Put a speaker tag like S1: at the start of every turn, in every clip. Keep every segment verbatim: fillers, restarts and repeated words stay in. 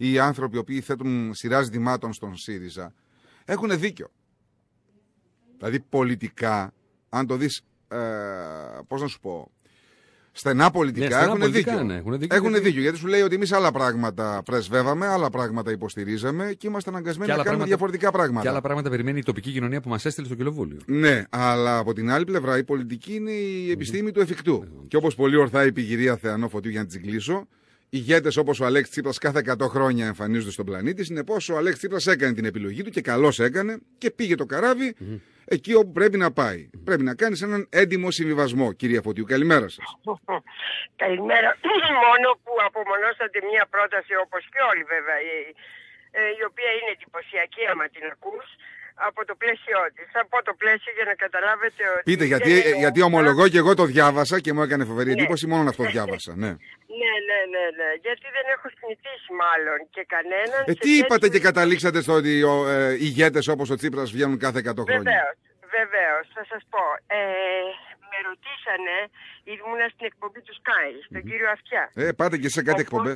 S1: οι άνθρωποι οι οποίοι θέτουν σειρά ζητημάτων στον ΣΥΡΙΖΑ έχουν δίκιο. Δηλαδή πολιτικά, αν το δεις, ε, πώς να σου πω, στενά πολιτικά, ναι, στενά έχουν, πολιτικά δίκιο. Ναι, έχουν δίκιο. Έχουν γιατί... δίκιο, γιατί σου λέει ότι εμείς άλλα πράγματα πρεσβεύαμε, άλλα πράγματα υποστηρίζαμε και είμαστε αναγκασμένοι να κάνουμε πράγματα, διαφορετικά πράγματα.
S2: Και άλλα πράγματα περιμένει η τοπική κοινωνία που μας έστειλε στο κοινοβούλιο.
S1: Ναι, αλλά από την άλλη πλευρά η πολιτική είναι η επιστήμη mm-hmm. του εφικτού. Mm-hmm. Και όπως πολύ ορθά είπε η κυρία Θεανό Φωτίου, για να την κλείσω, ηγέτες όπως ο Αλέξης Τσίπρας κάθε εκατό χρόνια εμφανίζονται στον πλανήτη. Συνεπώς ο Αλέξης Τσίπρας έκανε την επιλογή του και καλώς έκανε και πήγε το καράβι mm-hmm. εκεί όπου πρέπει να πάει. Mm-hmm. Πρέπει να κάνεις έναν έντιμο συμβιβασμό. Κυρία Φωτίου, καλημέρα σας.
S3: Καλημέρα. Μόνο που απομονώσατε μια πρόταση, όπως και όλοι βέβαια, η, η οποία είναι εντυπωσιακή άμα την ακούς, από το πλαίσιο της. Από το πλαίσιο για να καταλάβετε ότι...
S1: Πείτε, γιατί, γιατί, γιατί ομολογώ και εγώ το διάβασα και μου έκανε φοβερή ναι. εντύπωση, μόνο αυτό διάβασα. Ναι.
S3: ναι, ναι, ναι, ναι. Γιατί δεν έχω συνηθίσει μάλλον και κανέναν...
S1: Ε, τι είπατε και καταλήξατε στο ότι οι ε, ηγέτες όπως ο Τσίπρας βγαίνουν κάθε εκατό χρόνια.
S3: Βεβαίως, βεβαίως. Θα σας πω. Ε, με ρωτήσανε, ήμουνα στην εκπομπή του Sky, στον mm-hmm. κύριο Αυτιά.
S1: Ε, πάτε και σε κάτι
S3: Οπότε...
S1: εκπομπές.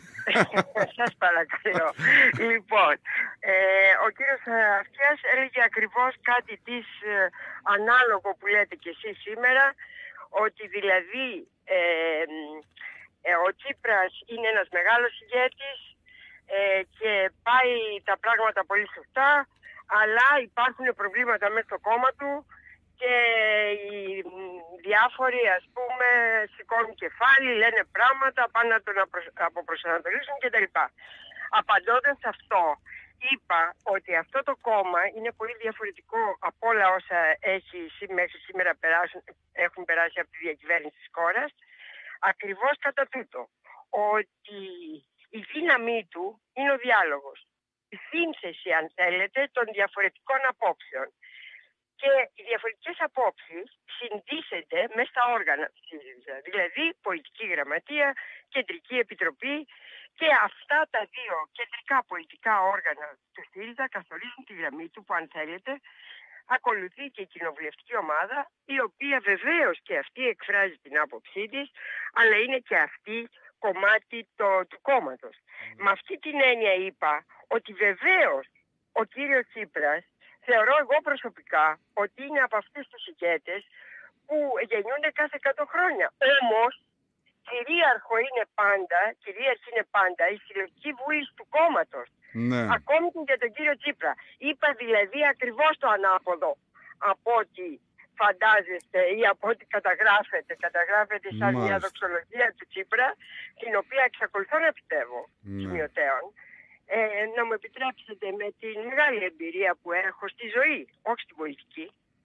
S3: Σας παρακαλώ. Λοιπόν, ε, ο κύριος Αυτιάς έλεγε ακριβώς κάτι της ε, ανάλογο που λέτε και εσείς σήμερα, ότι δηλαδή ε, ε, ο Τσίπρας είναι ένας μεγάλος ηγέτης ε, και πάει τα πράγματα πολύ σωστά, αλλά υπάρχουν προβλήματα μέσα στο κόμμα του και οι διάφοροι, ας πούμε, σηκώνουν κεφάλι, λένε πράγματα, πάνε να τον αποπροσανατολίσουν κτλ. Απαντώντας σε αυτό, είπα ότι αυτό το κόμμα είναι πολύ διαφορετικό από όλα όσα έχει μέχρι σήμερα περάσουν, έχουν περάσει από τη διακυβέρνηση της χώρας, ακριβώς κατά τούτο, ότι η δύναμή του είναι ο διάλογος. Η σύνθεση, αν θέλετε, των διαφορετικών απόψεων. Και οι διαφορετικές απόψεις συντίθενται μέσα στα όργανα της ΣΥΡΙΖΑ, δηλαδή πολιτική γραμματεία, κεντρική επιτροπή, και αυτά τα δύο κεντρικά πολιτικά όργανα του ΣΥΡΙΖΑ καθορίζουν τη γραμμή του που, αν θέλετε, ακολουθεί και η κοινοβουλευτική ομάδα, η οποία βεβαίως και αυτή εκφράζει την άποψή της, αλλά είναι και αυτή κομμάτι το, του κόμματος. Mm. Με αυτή την έννοια είπα ότι βεβαίως ο κύριος Τσίπρας θεωρώ εγώ προσωπικά ότι είναι από αυτούς τους ηγέτες που γεννιούνται κάθε εκατό χρόνια. Όμως, κυρίαρχο είναι πάντα, κυρίαρχη είναι πάντα η συλλογική βούληση του κόμματος. Ναι. Ακόμη και για τον κύριο Τσίπρα. Είπα δηλαδή ακριβώς το ανάποδο από ό,τι φαντάζεστε ή από ό,τι καταγράφεται. Καταγράφεται σαν Μάλιστα. μια δοξολογία του Τσίπρα, την οποία εξακολουθώ να πιστεύω ναι. σημειωτέων. Ε, να μου επιτρέψετε με την μεγάλη εμπειρία που έχω στη ζωή, όχι στην πολιτική,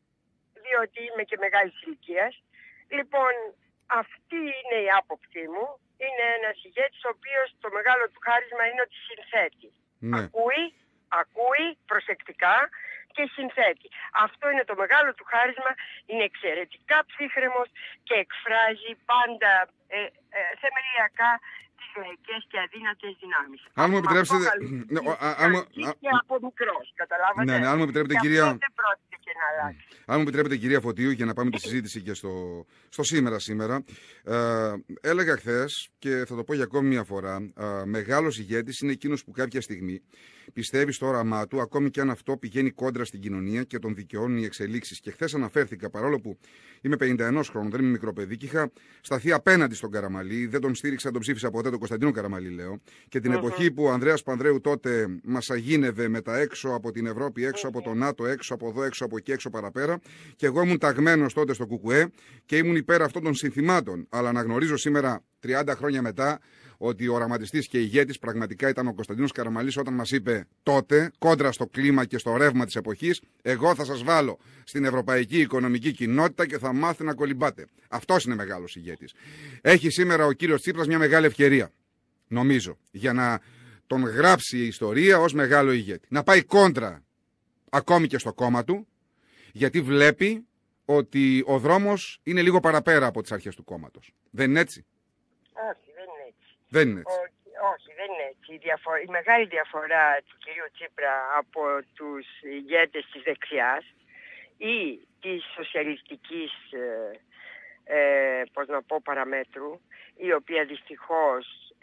S3: διότι είμαι και μεγάλης ηλικίας. Λοιπόν, αυτή είναι η άποψή μου. Είναι ένας ηγέτης ο οποίος το μεγάλο του χάρισμα είναι ότι συνθέτει. Ναι. Ακούει, ακούει προσεκτικά και συνθέτει. Αυτό είναι το μεγάλο του χάρισμα. Είναι εξαιρετικά ψύχρεμος και εκφράζει πάντα ε, ε, θεμελιακά τις λαϊκές και αδύνατες δυνάμεις.
S1: Αν μου επιτρέψετε...
S3: Ναι, αν μου... Και από μικρός, καταλάβατε.
S1: Ναι, ναι, αν μου επιτρέπετε, κυρία...
S3: δεν πρόκειται και να αλλάξει.
S1: Αν μου επιτρέπετε, κυρία Φωτίου, για να πάμε τη συζήτηση και στο, στο σήμερα σήμερα, ε, έλεγα χθες και θα το πω για ακόμη μια φορά, ε, μεγάλος ηγέτης είναι εκείνος που κάποια στιγμή πιστεύει στο όραμά του, ακόμη και αν αυτό πηγαίνει κόντρα στην κοινωνία και τον δικαιώνουν οι εξελίξεις. Και χθες αναφέρθηκα, παρόλο που είμαι πενήντα ένα χρόνων, δεν είμαι μικρό παιδί, και είχα σταθεί απέναντι στον Καραμαλή, δεν τον στήριξα, τον ψήφισα ποτέ, τον Κωνσταντίνο Καραμαλή, λέω. Και την uh-huh. εποχή που ο Ανδρέας Πανδρέου τότε μας αγίνευε με τα έξω από την Ευρώπη, έξω uh-huh. από το ΝΑΤΟ, έξω από εδώ, έξω από εκεί, έξω παραπέρα. Και εγώ ήμουν ταγμένος τότε στο ΚΚΕ και ήμουν υπέρ αυτών των συνθημάτων. Αλλά αναγνωρίζω σήμερα, τριάντα χρόνια μετά, ότι ο οραματιστής και ηγέτης πραγματικά ήταν ο Κωνσταντίνος Καραμαλής όταν μας είπε τότε, κόντρα στο κλίμα και στο ρεύμα της εποχής, εγώ θα σας βάλω στην Ευρωπαϊκή Οικονομική Κοινότητα και θα μάθετε να κολυμπάτε. Αυτός είναι μεγάλος ηγέτης. Έχει σήμερα ο κύριος Τσίπρας μια μεγάλη ευκαιρία, νομίζω, για να τον γράψει η ιστορία ως μεγάλο ηγέτη. Να πάει κόντρα ακόμη και στο κόμμα του, γιατί βλέπει ότι ο δρόμος είναι λίγο παραπέρα από τις αρχές του κόμματος. Δεν είναι έτσι?
S3: Όχι, δεν είναι έτσι.
S1: Δεν είναι έτσι.
S3: Όχι, όχι, δεν είναι έτσι. Η, διαφο- η μεγάλη διαφορά του κυρίου Τσίπρα από τους ηγέτες της δεξιάς ή της σοσιαλιστικής ε, ε, πώς να πω, παραμέτρου, η οποία δυστυχώς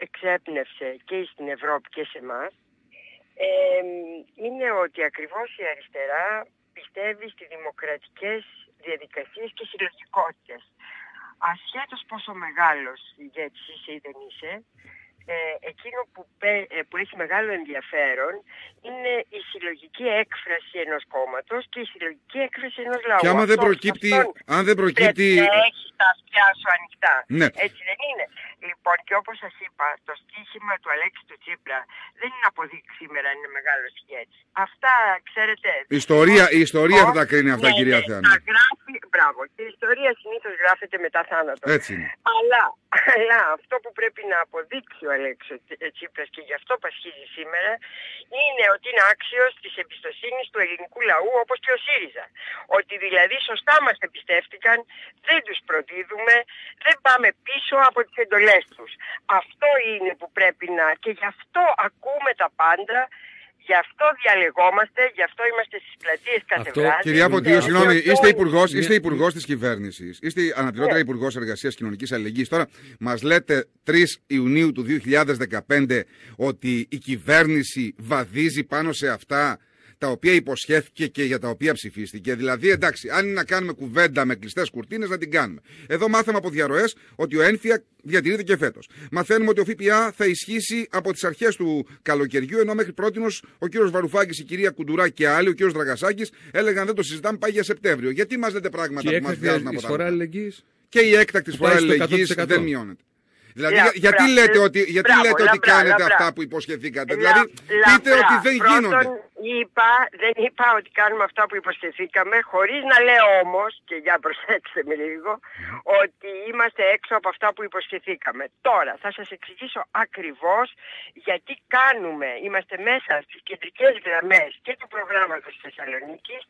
S3: εξέπνευσε και στην Ευρώπη και σε εμάς, ε, είναι ότι ακριβώς η αριστερά πιστεύει στις δημοκρατικές διαδικασίες και συλλογικότητες. Ασχέτως πόσο μεγάλος ηγέτης είσαι ή δεν είσαι, ε, εκείνο που, πέ, ε, που έχει μεγάλο ενδιαφέρον είναι η συλλογική έκφραση ενός κόμματος και η συλλογική έκφραση ενός λαού.
S1: Και άμα δεν προκύπτει... Αν δεν προκύπτει...
S3: Πρέπει να έχεις τα αυτιά σου ανοιχτά.
S1: Ναι.
S3: Έτσι δεν είναι? Λοιπόν, και όπως σας είπα, το στοίχημα του Αλέξη του Τσίπρα δεν είναι αποδείξει σήμερα, είναι μεγάλος ηγέτης. Αυτά, ξέρετε...
S1: Η ιστορία, η ιστορία θα τα κρίνει αυτά,
S3: ναι,
S1: κυρία
S3: ναι,
S1: Θεάννη.
S3: τα γράφει, μπράβο. Και η ιστορία συνήθως γράφεται μετά θάνατο.
S1: Έτσι είναι.
S3: Αλλά, αλλά αυτό που πρέπει να αποδείξει ο Αλέξης Τσίπρας και γι' αυτό πασχίζει σήμερα, είναι ότι είναι άξιος της εμπιστοσύνης του ελληνικού λαού, όπως και ο ΣΥΡΙΖΑ. Ότι δηλαδή σωστά μας εμπιστεύτηκαν, δεν τους προδίδουμε, δεν πάμε πίσω από τις εντολές τους. Αυτό είναι που πρέπει να... Και γι' αυτό ακούμε τα πάντα, γι' αυτό διαλεγόμαστε, γι' αυτό είμαστε στις πλατείες κάθε
S2: Αυτό,
S3: βράδυ.
S1: Κυρία Φωτίου, συγγνώμη, είστε υπουργός,
S2: Ναι.
S1: είστε υπουργός της κυβέρνησης, είστε αναπληρώτρια
S3: Ναι.
S1: υπουργός Εργασίας Κοινωνικής Αλληλεγγύης. Τώρα, μας λέτε τρεις Ιουνίου του δύο χιλιάδες δεκαπέντε ότι η κυβέρνηση βαδίζει πάνω σε αυτά τα οποία υποσχέθηκε και για τα οποία ψηφίστηκε. Δηλαδή, εντάξει, αν είναι να κάνουμε κουβέντα με κλειστές κουρτίνες, να την κάνουμε. Εδώ μάθαμε από διαρροές ότι ο ένφια διατηρείται και φέτος. Μαθαίνουμε ότι ο ΦΠΑ θα ισχύσει από τις αρχές του καλοκαιριού, ενώ μέχρι πρότινος ο κύριος Βαρουφάκης, η κυρία Κουντουρά και άλλοι, ο κύριος Δραγασάκης, έλεγαν δεν το συζητάμε, πάει για Σεπτέμβριο. Γιατί μας λέτε πράγματα
S2: Και
S1: που μας
S2: η
S1: βιάζουν από
S2: εισφορά
S1: τα
S2: αλληλεγγύης.
S1: Και η έκτακτη εισφορά
S2: πάει στο
S1: αλληλεγγύης
S2: εκατό τοις εκατό.
S1: δεν μειώνεται. Δηλαδή,
S3: Λα,
S1: για- γιατί
S3: μπρα-
S1: λέτε ότι, γιατί
S3: μπράβο,
S1: λέτε ότι
S3: λαμπρά,
S1: κάνετε
S3: λαμπρά.
S1: αυτά που υποσχεθήκατε.
S3: Λα-
S1: Δηλαδή, πείτε
S3: λαμπρά.
S1: ότι δεν
S3: Πρώτον,
S1: γίνονται.
S3: Είπα, δεν είπα ότι κάνουμε αυτά που υποσχεθήκαμε, χωρίς να λέω όμως, και για προσέξτε με λίγο, ότι είμαστε έξω από αυτά που υποσχεθήκαμε. Τώρα, θα σας εξηγήσω ακριβώς γιατί κάνουμε, είμαστε μέσα στις κεντρικές γραμμές και του προγράμματος της Θεσσαλονίκης,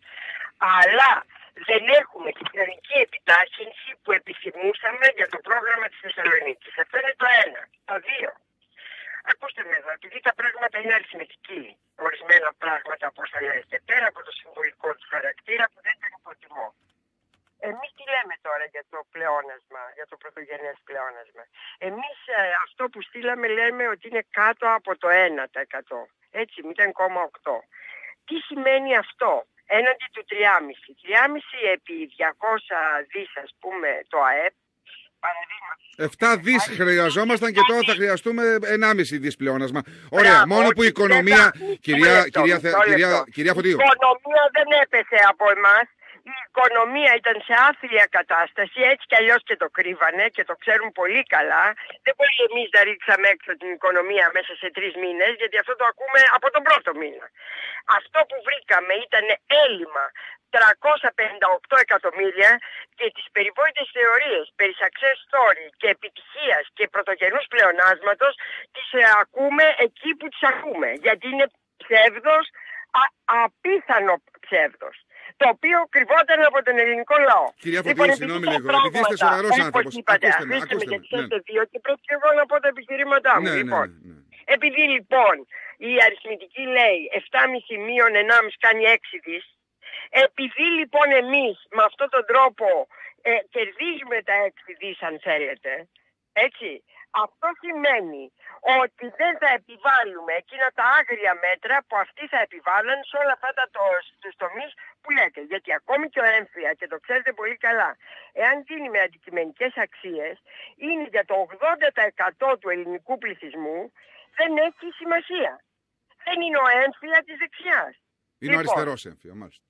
S3: αλλά δεν έχουμε την κοινωνική επιτάχυνση που επιθυμούσαμε για το πρόγραμμα της Θεσσαλονίκης. Αυτό είναι το ένα. Το δύο. Ακούστε με εδώ, επειδή τα πράγματα είναι αριθμητικοί, ορισμένα πράγματα, όπως θα λέτε, πέρα από το συμβολικό του χαρακτήρα που δεν τον υποτιμώ. Εμείς τι λέμε τώρα για το πλεόνασμα, για το πρωτογενές πλεόνασμα? Εμείς ε, αυτό που στείλαμε λέμε ότι είναι κάτω από το ένα τοις εκατό, έτσι, μηδέν κόμμα οκτώ. Τι σημαίνει αυτό? Έναντι του τρία κόμμα πέντε. τρία κόμμα πέντε επί διακόσια δις, ας πούμε, το ΑΕΠ, παραδείγματος.
S1: επτά δις χρειαζόμασταν και τώρα θα χρειαστούμε ενάμιση δις πλεόνασμα. Ωραία,
S3: Μπράβο,
S1: μόνο που η οικονομία.
S3: μισό
S1: Κυρία,
S3: λεπτό,
S1: κυρία,
S3: μισό
S1: Θε- κυρία,
S3: λεπτό.
S1: κυρία Φωτίου.
S3: Η οικονομία δεν έπεσε από εμάς. Η οικονομία ήταν σε άθλια κατάσταση, έτσι κι αλλιώς και το κρύβανε και το ξέρουν πολύ καλά. Δεν μπορεί εμείς να ρίξαμε έξω την οικονομία μέσα σε τρεις μήνες, γιατί αυτό το ακούμε από τον πρώτο μήνα. Αυτό που βρήκαμε ήταν έλλειμμα τριακόσια πενήντα οκτώ εκατομμύρια και τις περιβόητες θεωρίες περί success story και επιτυχίας και πρωτογενούς πλεονάσματος τις ε, ακούμε εκεί που τις ακούμε. Γιατί είναι ψεύδος, α, απίθανο ψεύδος, το οποίο κρυβόταν από τον ελληνικό λαό.
S1: Κυρία Φωτίου,
S3: Λοιπόν,
S1: συγγνώμη
S3: επειδή
S1: λίγο,
S3: τα
S1: επειδή είστε
S3: πράγματα,
S1: σοβαρός
S3: όπως
S1: άνθρωπος,
S3: είπατε,
S1: ακούστε με,
S3: αφήστε με,
S1: ακούστε με,
S3: γιατί
S1: ναι.
S3: είστε δύο και πρέπει και εγώ να πω τα επιχειρήματά μου.
S1: Ναι, ναι,
S3: Λοιπόν,
S1: ναι, ναι.
S3: επειδή λοιπόν η αριθμητική λέει επτά κόμμα πέντε μείον ένα κόμμα πέντε κάνει έξι δις, επειδή λοιπόν εμείς με αυτόν τον τρόπο ε, κερδίζουμε τα έξι δις αν θέλετε, έτσι, αυτό σημαίνει ότι δεν θα επιβάλλουμε εκείνα τα άγρια μέτρα που αυτοί θα επιβάλλουν σε όλα αυτά τα το, τους τομείς που λέτε. Γιατί ακόμη και ο έμφυα, και το ξέρετε πολύ καλά, εάν γίνει με αντικειμενικές αξίες, είναι για το ογδόντα τοις εκατό του ελληνικού πληθυσμού, δεν έχει σημασία. Δεν είναι ο έμφυα της δεξιάς.
S1: Είναι ο
S3: Λοιπόν,
S1: αριστερός έμφυα, μάλιστα.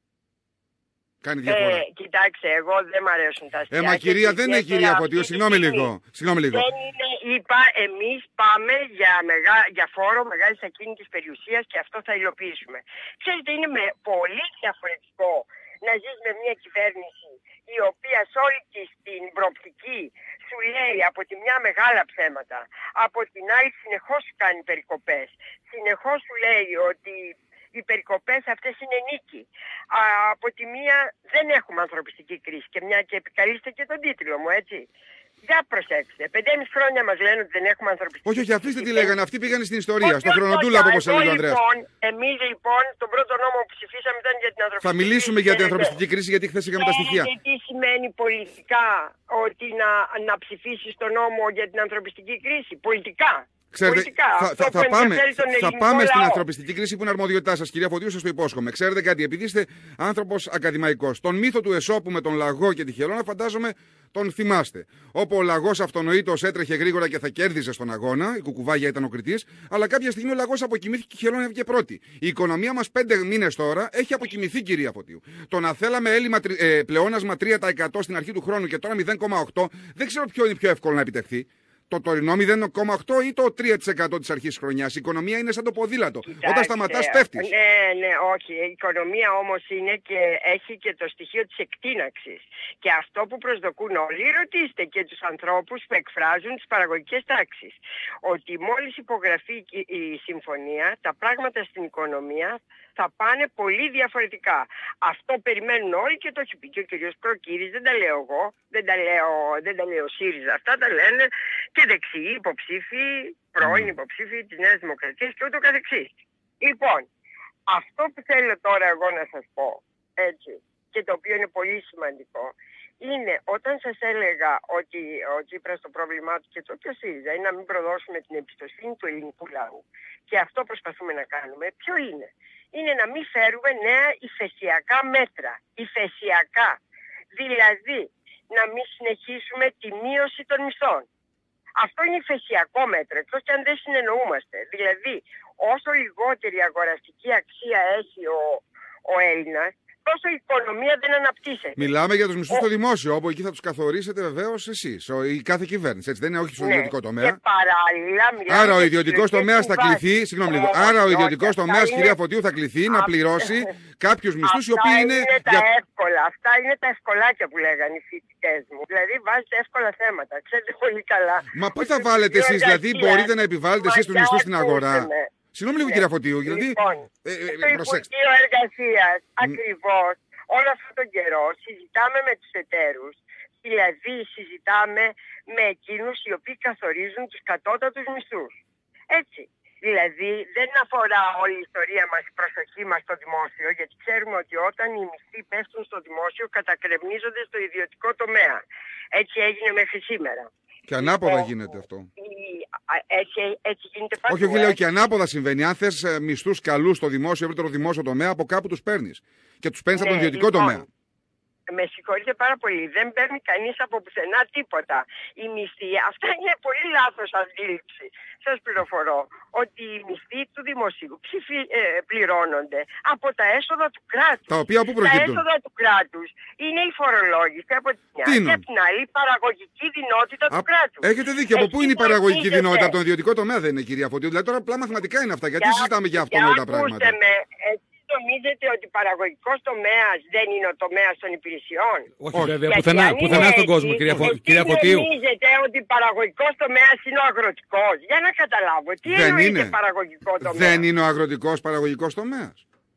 S1: Κάνει διαφορά.
S3: Ε, κοιτάξτε, εγώ δεν μ' αρέσουν τα αστεία.
S1: Ε, μα
S3: και
S1: κυρία, δεν είναι
S3: ιδιαίτερα
S1: κυρία
S3: αυτή
S1: Φωτίου,
S3: τη
S1: συγγνώμη
S3: στιγμή.
S1: λίγο. Συγγνώμη λίγο.
S3: Δεν είναι, είπα, εμείς πάμε για, μεγά, για φόρο μεγάλης ακίνητης περιουσίας και αυτό θα υλοποιήσουμε. Ξέρετε, είναι με πολύ διαφορετικό να ζεις με μια κυβέρνηση η οποία σε όλη της την προοπτική σου λέει από τη μια μεγάλα ψέματα, από την άλλη συνεχώς σου κάνει περικοπές, συνεχώς σου λέει ότι οι περικοπές αυτές είναι νίκη. Α, από τη μία δεν έχουμε ανθρωπιστική κρίση και μια και επικαλείστε και τον τίτλο μου, έτσι. Για προσέξτε, πεντέμισι χρόνια μας λένε ότι δεν έχουμε ανθρωπιστική
S1: Όχι, όχι, αφήστε τι
S3: κρίση.
S1: λέγανε. Αυτοί πήγαν στην ιστορία,
S3: Όχι,
S1: στο
S3: όχι,
S1: χρονοτούλαπο,
S3: όχι,
S1: όπως έλεγε ο
S3: εγώ,
S1: Ανδρέας.
S3: Λοιπόν, εμείς λοιπόν τον πρώτο νόμο που ψηφίσαμε ήταν για την ανθρωπιστική
S1: Θα μιλήσουμε
S3: κρίση.
S1: για την
S3: Ξέρετε.
S1: ανθρωπιστική κρίση, γιατί χθε είχαμε τα στοιχεία.
S3: Ξέρετε τι σημαίνει πολιτικά ότι να, να ψηφίσεις τον νόμο για την ανθρωπιστική κρίση? Πολιτικά.
S1: Ξέρετε,
S3: πολιτικά.
S1: θα,
S3: Αυτό
S1: θα,
S3: που
S1: θα πάμε,
S3: ενδιαφέρει τον
S1: θα
S3: ελληνικό
S1: πάμε στην
S3: λαό.
S1: ανθρωπιστική κρίση που είναι αρμοδιότητά σας, κυρία Φωτίου, σας το υπόσχομαι. Ξέρετε κάτι, επειδή είστε άνθρωπος ακαδημαϊκός, τον μύθο του Εσώπου με τον λαγό και τη χελώνα φαντάζομαι τον θυμάστε. Όπου ο λαγός αυτονοήτως έτρεχε γρήγορα και θα κέρδιζε στον αγώνα, η κουκουβάγια ήταν ο κριτής, αλλά κάποια στιγμή ο λαγός αποκοιμήθηκε και η χελώνα έβγε πρώτη. Η οικονομία μας πέντε μήνες τώρα έχει αποκοιμηθεί, κυρία Φωτίου. Το να θέλαμε έλλειμμα, ε, πλεόνασμα τρία τοις εκατό στην αρχή του χρόνου και τώρα μηδέν κόμμα οκτώ τοις εκατό, δεν ξέρω ποιο είναι πιο εύκολο να επιτευχθεί. Το τωρινό μηδέν κόμμα οκτώ τοις εκατό ή το τρία τοις εκατό της αρχής της χρονιάς. Η οικονομία είναι σαν το ποδήλατο.
S3: Κοιτάξτε,
S1: όταν σταματάς, πέφτεις.
S3: Ναι, ναι, όχι. Η οικονομία όμως είναι και έχει και το στοιχείο της εκτείναξης. Και αυτό που προσδοκούν όλοι, ρωτήστε και τους ανθρώπους που εκφράζουν τις παραγωγικές τάξεις. Ότι μόλις υπογραφεί η συμφωνία, τα πράγματα στην οικονομία θα πάνε πολύ διαφορετικά. Αυτό περιμένουν όλοι και το έχει πει και ο κ. Προκύρης, δεν τα λέω εγώ, δεν τα, λέω, δεν τα λέω ΣΥΡΙΖΑ, αυτά τα λένε και δεξιοί υποψήφοι, πρώην υποψήφοι της Νέας Δημοκρατίας και ούτω καθεξής. Λοιπόν, αυτό που θέλω τώρα εγώ να σας πω, έτσι, και το οποίο είναι πολύ σημαντικό, είναι όταν σας έλεγα ότι ο Τσίπρας το πρόβλημά του και το και ο ΣΥΡΙΖΑ είναι να μην προδώσουμε την εμπιστοσύνη του ελληνικού λαού. Και αυτό προσπαθούμε να κάνουμε. Ποιο είναι? Είναι να μην φέρουμε νέα υφεσιακά μέτρα. Υφεσιακά. Δηλαδή, να μην συνεχίσουμε τη μείωση των μισθών. Αυτό είναι υφεσιακό μέτρο, εκτός και αν δεν συνεννοούμαστε. Δηλαδή, όσο λιγότερη αγοραστική αξία έχει ο, ο Έλληνας, τόσο η οικονομία δεν αναπτύσσεται.
S1: Μιλάμε για τους μισθούς στο δημόσιο, όπου εκεί θα τους καθορίσετε βεβαίως εσείς, η κάθε κυβέρνηση. Έτσι δεν είναι, όχι στο
S3: ναι,
S1: ιδιωτικό τομέα.
S3: Και παράλληλα,
S1: άρα ο ιδιωτικός τομέας θα κληθεί, συγγνώμη λίγο, άρα ο ιδιωτικός τομέας, είναι... κυρία Φωτίου, θα κληθεί να πληρώσει κάποιους μισθούς οι οποίοι είναι.
S3: είναι τα
S1: για...
S3: εύκολα. Αυτά είναι τα ευκολάκια που λέγανε οι φοιτητές μου. Δηλαδή βάζετε εύκολα θέματα. Ξέρετε πολύ καλά.
S1: Μα πού θα βάλετε εσείς, δηλαδή μπορείτε να επιβάλλετε εσείς τους μισθούς στην αγορά? Συγγνώμη λίγο, κυρία Φωτίου, γιατί.
S3: Λοιπόν,
S1: ε, ε,
S3: στο Υπουργείο Εργασίας, ακριβώς, όλο αυτόν τον καιρό συζητάμε με τους εταίρους, δηλαδή συζητάμε με εκείνους οι οποίοι καθορίζουν τους κατώτατους μισθούς. Έτσι. Δηλαδή δεν αφορά όλη η ιστορία μας, η προσοχή μας στο δημόσιο, γιατί ξέρουμε ότι όταν οι μισθοί πέφτουν στο δημόσιο κατακρεμνίζονται στο ιδιωτικό τομέα. Έτσι έγινε μέχρι σήμερα.
S1: Και ανάποδα
S3: λοιπόν,
S1: γίνεται αυτό.
S3: Έτσι, έτσι γίνεται παντού.
S1: Όχι, όχι, λέω και ανάποδα συμβαίνει. Αν θες μισθούς καλούς στο δημόσιο, ευρύτερο δημόσιο τομέα, από κάπου τους παίρνεις. Και τους παίρνεις ναι, από τον ιδιωτικό λοιπόν, τομέα.
S3: Με συγχωρείτε πάρα πολύ. Δεν παίρνει κανείς από πουθενά τίποτα. Η μισθή, αυτά είναι πολύ λάθος αντίληψη. Σας πληροφορώ ότι οι μισθοί του δημοσίου ψηφι, ε, πληρώνονται από τα έσοδα του κράτους.
S1: Τα οποία πού προκύπτουν?
S3: Τα έσοδα του κράτους είναι η φορολόγηση από την μια και από την άλλη η παραγωγική δυνότητα του κράτους.
S1: Έχετε δίκιο. Από πού είναι η παραγωγική δυνότητα? Από τον ιδιωτικό τομέα δεν είναι, κυρία Φωτίου? Δηλαδή τώρα απλά μαθηματικά είναι αυτά. Γιατί για, συζητάμε για αυτονόητα πράγματα?
S3: Με, νομίζετε ότι παραγωγικός τομέας δεν είναι ο τομέας των υπηρεσιών?
S2: Όχι, όχι βέβαια, πουθενά, πουθενά στον κόσμο, κυρία, Φω... κυρία Φωτίου.
S3: Νομίζετε ότι παραγωγικός τομέας είναι ο αγροτικός? Για να καταλάβω, τι δεν εννοείται είναι. Παραγωγικό τομέα?
S1: Δεν είναι ο αγροτικός παραγωγικός τομέας?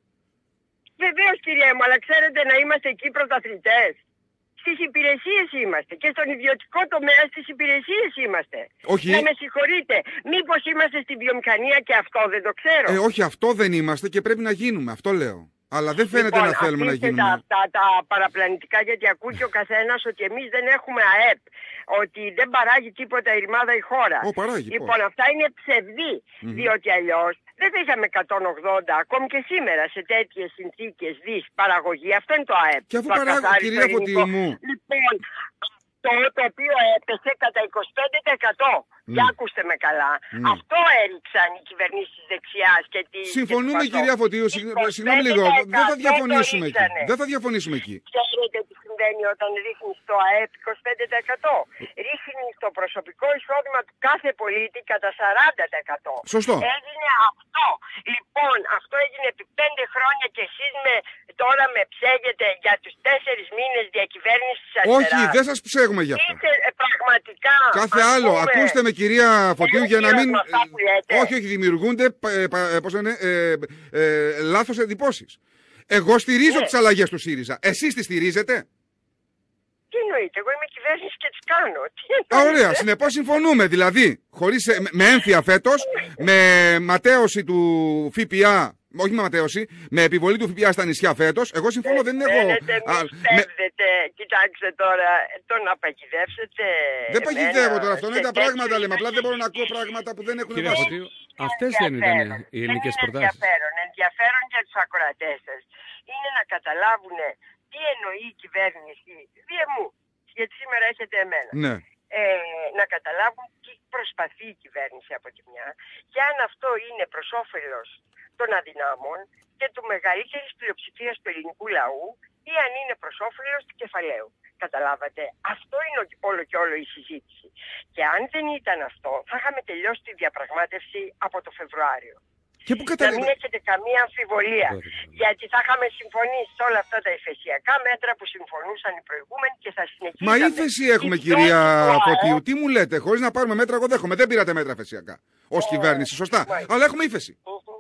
S3: Βεβαίως, κυρία μου, αλλά ξέρετε να είμαστε εκεί πρωταθλητές. Στις υπηρεσίες είμαστε και στον ιδιωτικό τομέα στις υπηρεσίες είμαστε.
S1: Όχι.
S3: Να με συγχωρείτε, μήπως είμαστε στη βιομηχανία και αυτό δεν το ξέρω?
S1: Ε, όχι, αυτό δεν είμαστε και πρέπει να γίνουμε, αυτό λέω. Αλλά δεν φαίνεται
S3: λοιπόν,
S1: να θέλουμε να γίνουμε.
S3: Τα, τα, τα παραπλανητικά, γιατί ακούει και ο καθένας ότι εμείς δεν έχουμε ΑΕΠ, ότι δεν παράγει τίποτα η ρημάδα η χώρα.
S1: Ο, παράγει,
S3: λοιπόν, πώς. Αυτά είναι ψευδή, mm-hmm. διότι αλλιώς δεν θα είχαμε εκατόν ογδόντα, ακόμη και σήμερα σε τέτοιες συνθήκες δις παραγωγή. Αυτό είναι το ΑΕΠ.
S1: Και αφού παράγει, κυρία Φωτίου μου.
S3: Λοιπόν, το, το οποίο έπεσε κατά είκοσι πέντε τοις εκατό. Mm. Για ακούστε με καλά. Mm. Αυτό έριξαν οι κυβερνήσεις δεξιάς και τη.
S1: Συμφωνούμε, και κυρία Φωτίου. Συγγνώμη λίγο. Δεν θα διαφωνήσουμε εκεί. Δεν θα διαφωνήσουμε εκεί.
S3: Ξέρετε τι συμβαίνει όταν ρίχνει το ΑΕΠ είκοσι πέντε τοις εκατό? Ρίχνει το προσωπικό εισόδημα του κάθε πολίτη κατά σαράντα τοις εκατό.
S1: Σωστό.
S3: Έγινε αυτό. Λοιπόν, αυτό έγινε επί πέντε χρόνια και εσείς με, τώρα με ψέγετε για τους τέσσερις μήνες διακυβέρνησης της αριστεράς.
S1: Όχι, δεν σας ψέγουμε γι' αυτό.
S3: Είστε ε, πραγματικά.
S1: Κάθε άλλο. Ακούστε με, κυρία Φωτίου, για να μην. Όχι, όχι, δημιουργούνται ε, πώς λένε, ε, ε, λάθος εντυπώσεις. Εγώ στηρίζω τις αλλαγές του ΣΥΡΙΖΑ. Εσείς τις στηρίζετε?
S3: Τι εννοείτε? Εγώ είμαι κυβέρνηση και τις κάνω.
S1: Α, ωραία. Συνεπώς συμφωνούμε. Δηλαδή, χωρίς, με, με έμφυα φέτος, με ματέωση του ΦΠΑ όχι με ματέωση, με επιβολή του ΦΠΑ στα νησιά φέτος. Εγώ συμφωνώ, δεν έχω.
S3: Πιστεύετε, με... κοιτάξτε τώρα, το να παγιδεύσετε.
S1: Δεν παγιδεύω τώρα, αυτό είναι τα πράγματα, λέμε. Απλά δεν μπορώ να ακούω πράγματα που δεν έχουν βάση.
S2: Αυτές δεν ήταν οι ελληνικές προτάσεις.
S3: Ενδιαφέρον, ενδιαφέρον για τους ακροατές σας είναι να καταλάβουν τι εννοεί η κυβέρνηση. Δια μου, γιατί σήμερα έχετε εμένα.
S1: Ναι.
S3: Ε, να καταλάβουν τι προσπαθεί η κυβέρνηση από τη μια και αν αυτό είναι προς όφελος των αδυνάμων και του μεγαλύτερης πλειοψηφίας του ελληνικού λαού ή αν είναι προς όφελος του κεφαλαίου. Καταλάβατε, αυτό είναι όλο και όλο η συζήτηση. Και αν δεν ήταν αυτό, θα είχαμε τελειώσει τη διαπραγμάτευση από το Φεβρουάριο.
S1: Και που καταλαβα...
S3: Να μην έχετε καμία αμφιβολία. Γιατί θα είχαμε συμφωνήσει σε όλα αυτά τα υφεσιακά μέτρα που συμφωνούσαν οι προηγούμενοι και θα συνεχίσουμε.
S1: Μα ύφεση έχουμε, κυρία Φωτίου. Τι μου λέτε, χωρίς να πάρουμε μέτρα, εγώ δέχομαι. Δεν πήρατε μέτρα υφεσιακά ως oh. κυβέρνηση, σωστά. Oh. Αλλά έχουμε ύφεση.
S3: Uh-huh.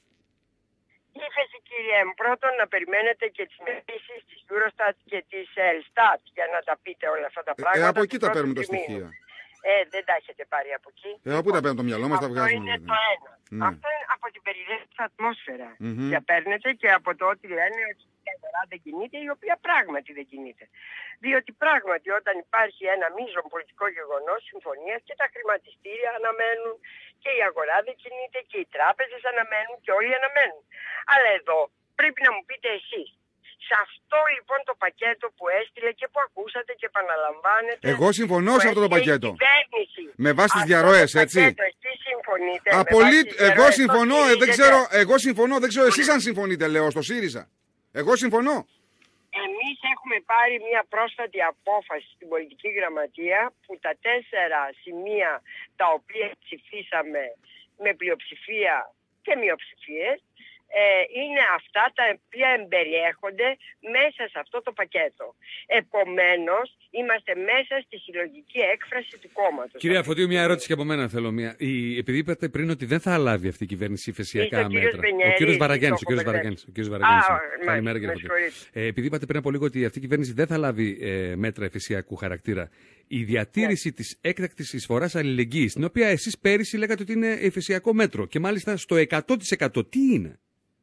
S3: Ύφεση, κύριε μου, πρώτον να περιμένετε και τις μετρήσεις της Eurostat και της Elstat για να τα πείτε όλα αυτά τα πράγματα.
S1: Ε, από εκεί τα παίρνουμε τα στοιχεία.
S3: Ε, δεν τα έχετε πάρει από εκεί.
S1: Ε, από πού τα παίρνουμε το μυαλό μας, τα βγάζουμε.
S3: Αυτό είναι το ένα. Ναι. Αυτό είναι από την περιραίωση ατμόσφαιρα. Mm-hmm. Και παίρνετε και από το ότι λένε ότι η αγορά δεν κινείται, η οποία πράγματι δεν κινείται. Διότι πράγματι όταν υπάρχει ένα μείζον πολιτικό γεγονός συμφωνίας και τα χρηματιστήρια αναμένουν και η αγορά δεν κινείται και οι τράπεζες αναμένουν και όλοι αναμένουν. Αλλά εδώ πρέπει να μου πείτε εσείς. Σε αυτό λοιπόν το πακέτο που έστειλε και που ακούσατε και επαναλαμβάνετε.
S1: Εγώ συμφωνώ σε αυτό το πακέτο. Με βάση τις
S3: αυτό
S1: διαρροές,
S3: το
S1: έτσι.
S3: Πακέτο, εσύ συμφωνείτε.
S1: Απολύ...
S3: Με
S1: εγώ
S3: διαρροές,
S1: συμφωνώ, ε, δεν ξέρω, εγώ συμφωνώ, δεν ξέρω εσείς αν συμφωνείτε, λέω, στο ΣΥΡΙΖΑ. Εγώ συμφωνώ.
S3: Εμείς έχουμε πάρει μια πρόσφατη απόφαση στην πολιτική γραμματεία που τα τέσσερα σημεία τα οποία ψηφίσαμε με πλειοψηφία και μειοψηφίες Ε, είναι αυτά τα οποία εμπεριέχονται μέσα σε αυτό το πακέτο. Επομένως, είμαστε μέσα στη συλλογική έκφραση του κόμματος.
S2: Κυρία Φωτίου, μια ερώτηση και από μένα θέλω. Μια. Η, επειδή είπατε πριν ότι δεν θα λάβει αυτή η κυβέρνηση υφεσιακά μέτρα.
S3: Βενιέρη,
S2: ο κύριος Βαραγγέλης. Ο κύριος Βαραγγέλης. Ο κύριος Βαραγγέλης. Καλημέρα, κύριε Φωτίου. Ε, επειδή είπατε πριν από λίγο ότι αυτή η κυβέρνηση δεν θα λάβει ε, μέτρα υφεσιακού χαρακτήρα. Η διατήρηση ναι. της έκτακτης εισφοράς αλληλεγγύης, την οποία εσείς πέρυσι λέγατε ότι είναι υφεσιακό μέτρο και μάλιστα στο εκατό τοις εκατό, τι είναι?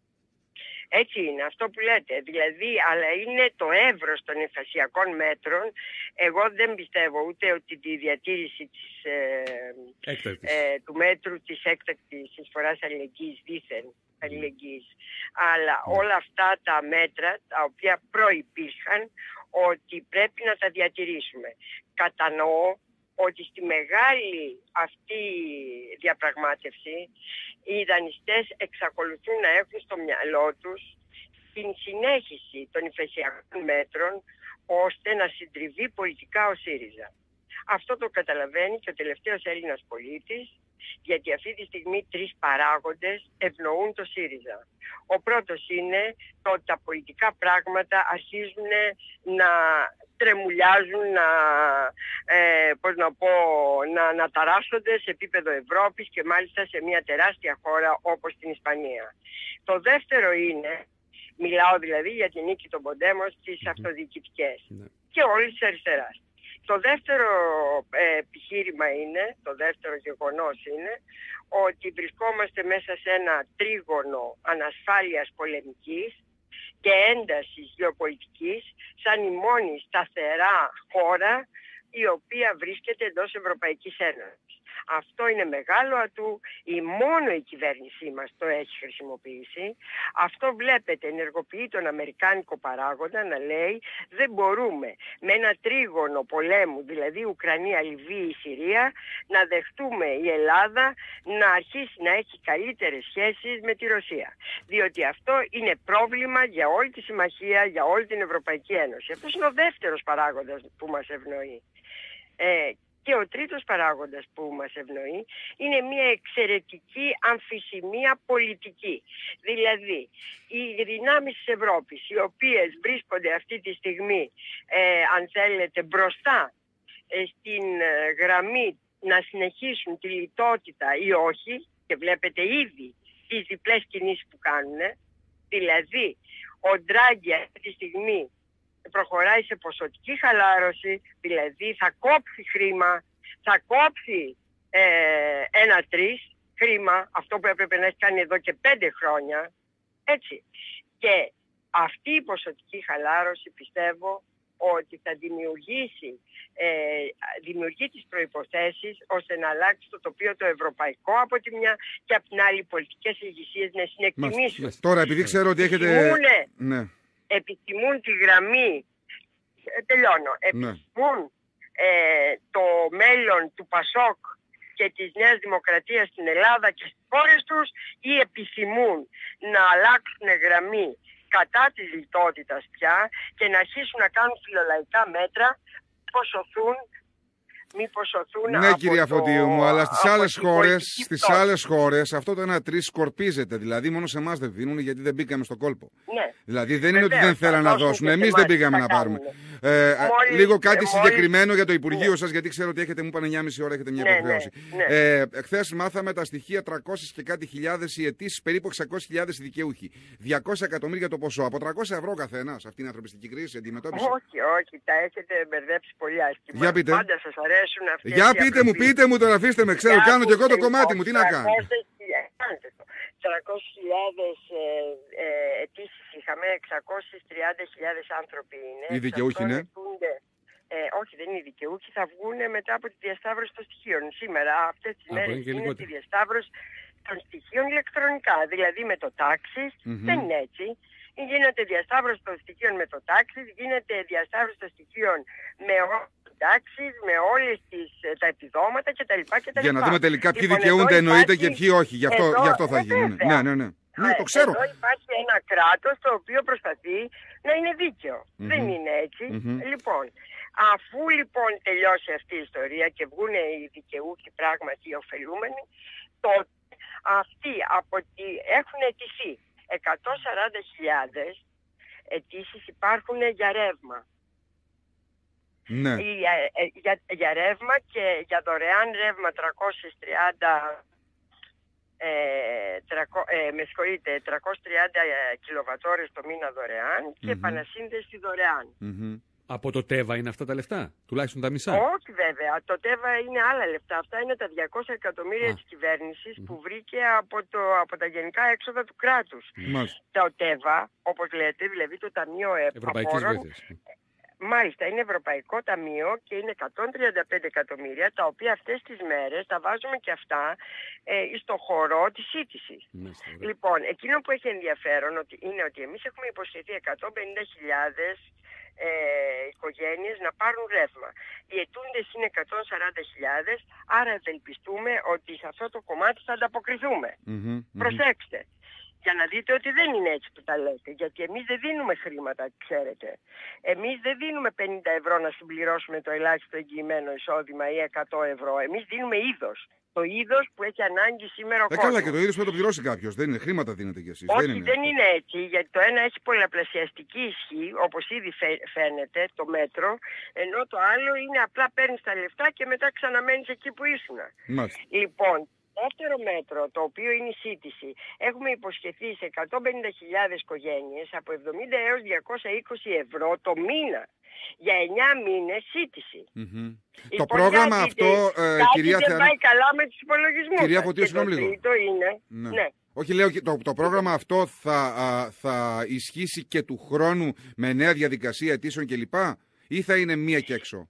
S3: Έτσι είναι αυτό που λέτε, δηλαδή, αλλά είναι το εύρος των υφεσιακών μέτρων. Εγώ δεν πιστεύω ούτε ότι τη διατήρηση της, ε, ε, του μέτρου της έκτακτης εισφοράς αλληλεγγύης δήθεν αλληλεγγύης, αλλά mm. όλα αυτά τα μέτρα τα οποία προϋπήρχαν ότι πρέπει να τα διατηρήσουμε. Κατανοώ ότι στη μεγάλη αυτή διαπραγμάτευση οι δανειστές εξακολουθούν να έχουν στο μυαλό τους την συνέχιση των υφεσιακών μέτρων ώστε να συντριβεί πολιτικά ο ΣΥΡΙΖΑ. Αυτό το καταλαβαίνει και ο τελευταίος Έλληνας πολίτης, γιατί αυτή τη στιγμή τρεις παράγοντες ευνοούν το ΣΥΡΙΖΑ. Ο πρώτος είναι το ότι τα πολιτικά πράγματα αρχίζουν να τρεμουλιάζουν, να, ε, πώς να, πω, να, να ταράσσονται σε επίπεδο Ευρώπης και μάλιστα σε μια τεράστια χώρα όπως την Ισπανία. Το δεύτερο είναι, μιλάω δηλαδή για την νίκη των Ποντέμων στις αυτοδιοικητικές και όλης της αριστεράς. Το δεύτερο ε, επιχείρημα είναι, το δεύτερο γεγονός είναι ότι βρισκόμαστε μέσα σε ένα τρίγωνο ανασφάλειας πολεμικής και έντασης γεωπολιτικής σαν η μόνη σταθερά χώρα η οποία βρίσκεται εντός Ευρωπαϊκής Ένωσης. Αυτό είναι μεγάλο ατού, η μόνο η κυβέρνησή μας το έχει χρησιμοποιήσει. Αυτό βλέπετε ενεργοποιεί τον αμερικάνικο παράγοντα να λέει δεν μπορούμε με ένα τρίγωνο πολέμου, δηλαδή Ουκρανία, Λιβύη, Συρία, να δεχτούμε η Ελλάδα να αρχίσει να έχει καλύτερες σχέσεις με τη Ρωσία. Διότι αυτό είναι πρόβλημα για όλη τη συμμαχία, για όλη την Ευρωπαϊκή Ένωση. Αυτός είναι ο δεύτερος παράγοντας που μας ευνοεί. Ε, Και ο τρίτος παράγοντας που μας ευνοεί είναι μια εξαιρετική αμφισημία πολιτική. Δηλαδή, οι δυνάμεις της Ευρώπης, οι οποίες βρίσκονται αυτή τη στιγμή, ε, αν θέλετε, μπροστά ε, στην ε, γραμμή να συνεχίσουν τη λιτότητα ή όχι, και βλέπετε ήδη τις διπλές κινήσεις που κάνουν, δηλαδή ο Ντράγκη αυτή τη στιγμή προχωράει σε ποσοτική χαλάρωση, δηλαδή θα κόψει χρήμα, θα κόψει ε, ένα τρεις χρήμα, αυτό που έπρεπε να έχει κάνει εδώ και πέντε χρόνια, Έτσι. Και αυτή η ποσοτική χαλάρωση πιστεύω ότι θα δημιουργήσει, ε, δημιουργεί τις προϋποθέσεις ώστε να αλλάξει το τοπίο το ευρωπαϊκό από τη μια και από την άλλη οι πολιτικές ηγεσίες να συνεκτιμήσουν.
S1: Τώρα επειδή ξέρω ότι έχετε... Ναι.
S3: Επιθυμούν τη γραμμή, ε, τελειώνω, επιθυμούν ναι. ε, το μέλλον του Πασόκ και της Νέας Δημοκρατίας στην Ελλάδα και στις χώρες τους ή επιθυμούν να αλλάξουν γραμμή κατά της λιτότητας πια και να αρχίσουν να κάνουν φιλολαϊκά μέτρα πως σωθούν, μήπως σωθούν
S1: ναι,
S3: από
S1: κυρία
S3: το...
S1: Φωτίου μου, αλλά στις άλλες χώρες, στις άλλες χώρες αυτό το ένα τρεις σκορπίζεται. Δηλαδή μόνο σε εμάς δεν δίνουν γιατί δεν μπήκαμε στο κόλπο.
S3: Ναι.
S1: Δηλαδή δεν είναι ότι δεν θέλαν να δώσουν. Εμείς δεν πήγαμε να πάρουμε. Ε, μόλις, λίγο κάτι μόλις... συγκεκριμένο για το Υπουργείο ναι. σας, γιατί ξέρω ότι έχετε, μου είπαν εννιά και μισή ώρα, έχετε μια υποχρέωση. Ναι, ναι, ναι. Ε, χθες μάθαμε τα στοιχεία τριακόσιες και κάτι χιλιάδες οι αιτήσεις, περίπου εξακόσιες χιλιάδες οι δικαιούχοι. διακόσια εκατομμύρια το ποσό. Από τριακόσια ευρώ καθένας αυτή είναι η ανθρωπιστική κρίση, αντιμετώπιση.
S3: Όχι, όχι, τα έχετε μπερδέψει πολύ άσχημα.
S1: Για πείτε.
S3: Πάντα σας αρέσουν αυτές.
S1: Για πείτε μου, πείτε μου τώρα, αφήστε με, ξέρω, κάνω και εγώ το κομμάτι μου, τι να κάνω.
S3: τριακόσιες χιλιάδες ε, ε, αιτήσεις είχαμε, εξακόσιες τριάντα χιλιάδες άνθρωποι είναι.
S1: Οι δικαιούχοι είναι.
S3: Ε, όχι, δεν είναι οι δικαιούχοι, θα βγουν μετά από τη διασταύρωση των στοιχείων. Σήμερα, αυτές τις Α, μέρες, γίνεται τη διασταύρωση των στοιχείων ηλεκτρονικά. Δηλαδή με το τάξις, mm-hmm. δεν είναι έτσι. Γίνεται διασταύρωση των στοιχείων με το τάξις, γίνεται διασταύρωση των στοιχείων με τάξεις, με όλες τις, τα επιδόματα κτλ.
S1: Για να δούμε τελικά ποιοι λοιπόν, δικαιούνται εννοείται υπάρχει... και ποιοι όχι. Γι' αυτό,
S3: εδώ,
S1: γι αυτό θα
S3: ε,
S1: γίνουν. Ναι, ναι, ναι. Ναι, το ξέρω.
S3: Εδώ υπάρχει ένα κράτος το οποίο προσπαθεί να είναι δίκαιο. Mm-hmm. Δεν είναι έτσι. Mm-hmm. Λοιπόν, αφού λοιπόν τελειώσει αυτή η ιστορία και βγουν οι δικαιούχοι πράγματι οι ωφελούμενοι, τότε αυτοί από ότι έχουν αιτηθεί εκατόν σαράντα χιλιάδες αιτήσεις υπάρχουν για ρεύμα.
S1: Ναι.
S3: Για, για, για ρεύμα και για δωρεάν ρεύμα τριακόσιες τριάντα ε, τρακο, ε, με συγχωρείτε, τριακόσιες τριάντα κιλοβατόρες το μήνα δωρεάν και mm-hmm. επανασύνδεση δωρεάν.
S2: Mm-hmm. Από το ΤΕΒΑ είναι αυτά τα λεφτά, τουλάχιστον τα μισά.
S3: Όχι βέβαια, το ΤΕΒΑ είναι άλλα λεφτά. Αυτά είναι τα διακόσια εκατομμύρια ah. της κυβέρνησης mm-hmm. που βρήκε από, το, από τα γενικά έξοδα του κράτους.
S1: Mm-hmm.
S3: Το ΤΕΒΑ, όπως λέτε, δηλαδή το Ταμείο Απόρων, μάλιστα είναι Ευρωπαϊκό Ταμείο και είναι εκατόν τριάντα πέντε εκατομμύρια, τα οποία αυτές τις μέρες τα βάζουμε και αυτά ε, στο χώρο της σύντησης. Mm-hmm. Λοιπόν, εκείνο που έχει ενδιαφέρον ότι είναι ότι εμείς έχουμε υποσχεθεί εκατόν πενήντα χιλιάδες Ε, οικογένειες να πάρουν ρεύμα. Οι αιτούντες είναι εκατόν σαράντα χιλιάδες, άρα ευελπιστούμε ότι σε αυτό το κομμάτι θα ανταποκριθούμε. Mm-hmm, Προσέξτε, mm-hmm. για να δείτε ότι δεν είναι έτσι που τα λέτε, γιατί εμείς δεν δίνουμε χρήματα, ξέρετε. Εμείς δεν δίνουμε πενήντα ευρώ να συμπληρώσουμε το ελάχιστο εγγυημένο εισόδημα ή εκατό ευρώ. Εμείς δίνουμε είδος. Το είδος που έχει ανάγκη σήμερα ο
S1: ε,
S3: κόσμος.
S1: Καλά, και το είδος που θα το πληρώσει κάποιος. Δεν είναι χρήματα, δίνετε κι εσείς.
S3: Όχι,
S1: δεν είναι,
S3: δεν είναι έτσι, γιατί το ένα έχει πολλαπλασιαστική ισχύ, όπως ήδη φαίνεται, το μέτρο, ενώ το άλλο είναι απλά παίρνεις τα λεφτά και μετά ξαναμένεις εκεί που ήσουν.
S1: Μάλιστα.
S3: Λοιπόν, δεύτερο μέτρο, το οποίο είναι η σύντηση, έχουμε υποσχεθεί σε εκατόν πενήντα χιλιάδες οικογένειες από εβδομήντα έως διακόσια είκοσι ευρώ το μήνα. Για εννιά μήνες σύντηση.
S1: Mm-hmm. Το πρόγραμμα αυτό, ε, κυρία
S3: Θεανό... δεν πάει καλά με τους υπολογισμούς.
S1: Κυρία Φωτίου, συγγνώμη λίγο.
S3: Το είναι.
S1: Ναι.
S3: Ναι.
S1: Όχι, λέω, το, το πρόγραμμα αυτό θα, α, θα ισχύσει και του χρόνου με νέα διαδικασία αιτήσεων κλπ. Ή θα είναι μία και έξω?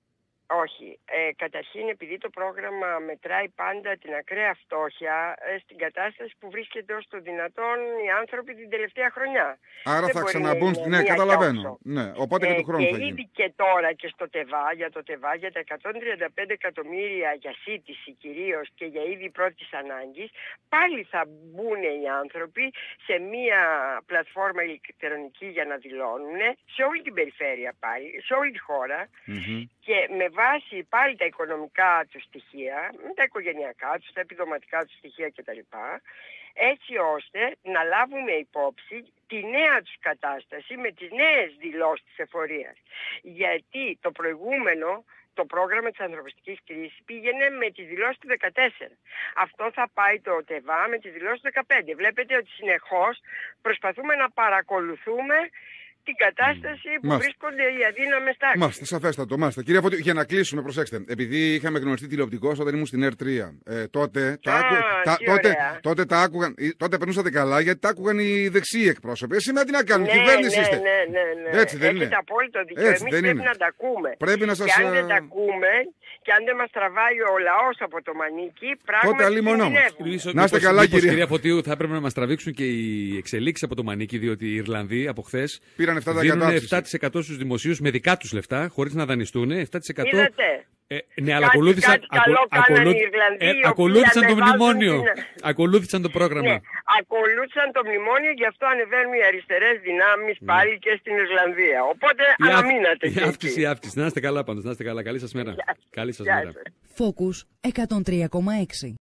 S3: Όχι. Ε, καταρχήν, επειδή το πρόγραμμα μετράει πάντα την ακραία φτώχεια ε, στην κατάσταση που βρίσκεται ως το δυνατόν οι άνθρωποι την τελευταία χρονιά.
S1: Άρα δεν θα ξαναμπούν στην... Ναι, καταλαβαίνω. Ναι, οπότε και του χρόνου
S3: ε,
S1: θα
S3: και
S1: γίνει.
S3: ήδη και τώρα και στο ΤΕΒΑ, για το ΤΕΒΑ, για τα εκατόν τριάντα πέντε εκατομμύρια για σύντηση κυρίως και για είδη πρώτης ανάγκης, πάλι θα μπουν οι άνθρωποι σε μία πλατφόρμα ηλεκτρονική για να δηλώνουν σε όλη την περιφέρεια πάλι, σε όλη τη χώρα. Mm-hmm. Και με βάση πάλι τα οικονομικά του στοιχεία, τα οικογενειακά τους, τα επιδοματικά του στοιχεία κτλ. Έτσι ώστε να λάβουμε υπόψη τη νέα τους κατάσταση με τις νέες δηλώσεις της εφορίας. Γιατί το προηγούμενο, το πρόγραμμα της ανθρωπιστικής κρίσης πήγαινε με τις δηλώσεις του δεκατέσσερα. Αυτό θα πάει το ΤΕΒΑ με τις δηλώσεις του δεκαπέντε. Βλέπετε ότι συνεχώς προσπαθούμε να παρακολουθούμε την κατάσταση που μάλιστα βρίσκονται οι αδύναμες τάξεις.
S1: Μάλιστα, σαφέστατο. Μάλιστα. Κυρία Φωτίου, για να κλείσουμε, προσέξτε. Επειδή είχαμε γνωριστεί τηλεοπτικός όταν ήμουν στην Ερ τρία, ε, τότε, τα άκου, τα, τότε, τότε τα άκουγαν, τότε περνούσατε καλά γιατί τα άκουγαν οι δεξιοί εκπρόσωποι. Ε, σήμερα τι να κάνουν,
S3: ναι,
S1: κυβέρνηση
S3: ναι,
S1: είστε.
S3: Ναι, ναι, ναι.
S1: Έτσι δεν
S3: Έχετε
S1: είναι.
S3: απόλυτο δίκιο. Εμείς πρέπει είναι. να τα ακούμε.
S1: Πρέπει να σας...
S3: Και αν δεν τα ακούμε, και αν δεν μας τραβάει ο λαός από το μανίκι, πράγματι κινδυνεύουμε.
S1: Να είστε καλά, κυρία.
S2: Κυρία Φωτίου, θα έπρεπε να μας τραβήξουν και οι εξελίξεις από το μανίκι, διότι οι Ιρλανδοί από χθες δίνουν επτά τοις εκατό στους δημοσίους με δικά τους λεφτά, χωρίς να δανειστούν. επτά τοις εκατό.
S3: Είδατε.
S2: Ε, ναι, αλλά ακολούθησαν,
S3: κάτι καλό
S2: ακολου,
S3: κάνανε οι Ιρλανδοί,
S2: ε, ακολούθησαν το μνημόνιο.
S3: Την...
S2: Ακολούθησαν το πρόγραμμα.
S3: Ναι, ακολούθησαν το μνημόνιο, γι' αυτό ανεβαίνουν οι αριστερές δυνάμεις ναι. πάλι και στην Ιρλανδία. Οπότε η αναμείνατε.
S2: Η αύξηση, η αύξηση. Να είστε καλά πάντως, να είστε καλά. Καλή σας μέρα. Καλή σας μέρα.
S4: Focus εκατόν τρία κόμμα έξι.